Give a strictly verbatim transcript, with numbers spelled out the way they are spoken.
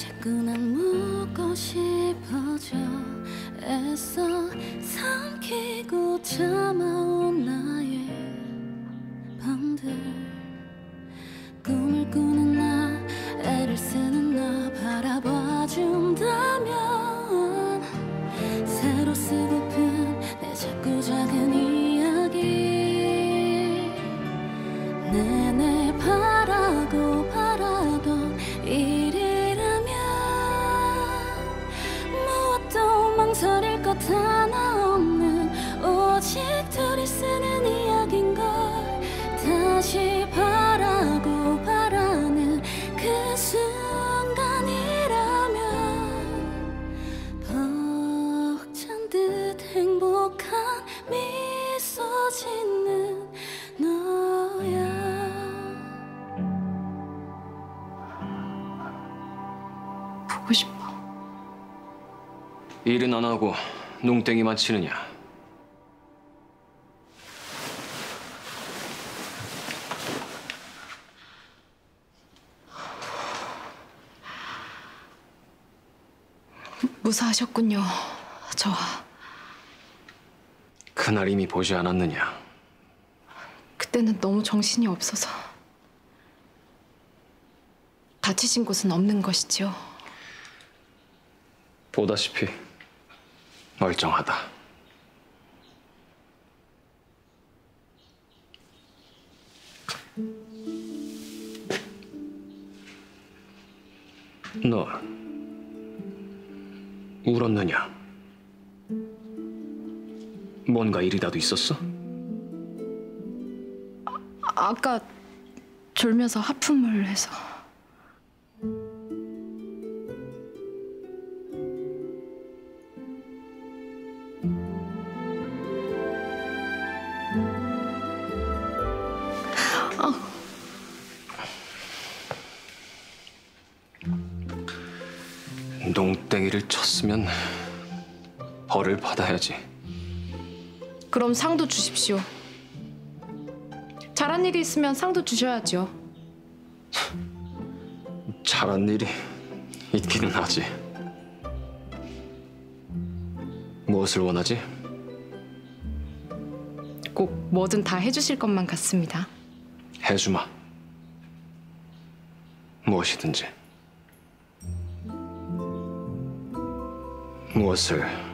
자꾸 난 묻고 싶어져 애써 삼키고 참아온 나의 밤들 꿈을 꾸는 나 애를 쓰는 나 바라봐준다면 새로 쓰고픈 내 작고 작은 이야기 내내 바라고 바라던 일이라면 무엇도 망설일 것 하나 없는 오직 둘이 쓰는 이야기인걸 다시 바라고 바라는 그 순간이라면 벅찬 듯 행복한 미소 짓는 너야. 보고 싶어. 일은 안 하고 농땡이만 치느냐? 무사하셨군요, 저와. 그날 이미 보지 않았느냐? 그때는 너무 정신이 없어서. 다치신 곳은 없는 것이지요? 보다시피 멀쩡하다. 너 울었느냐? 뭔가 일이라도 있었어? 아, 아까 졸면서 하품을 해서. 아. 농땡이를 쳤으면 벌을 받아야지. 그럼 상도 주십시오. 잘한 일이 있으면 상도 주셔야죠. 잘한 일이 있기는 하지. 무엇을 원하지? 꼭 뭐든 다 해주실 것만 같습니다. 해주마. 무엇이든지. 무엇을